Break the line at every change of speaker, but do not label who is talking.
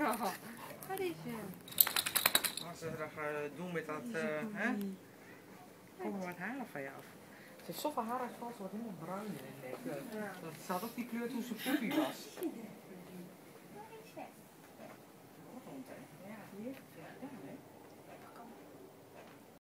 Oh, wat is het?
Als ze dat gaan doen met dat, hè? Kom maar wat halen van je af. Ze heeft zoveel haar uitgevallen, ze wordt helemaal bruin in de nek. Dat zat ook die kleur toen ze poepie was.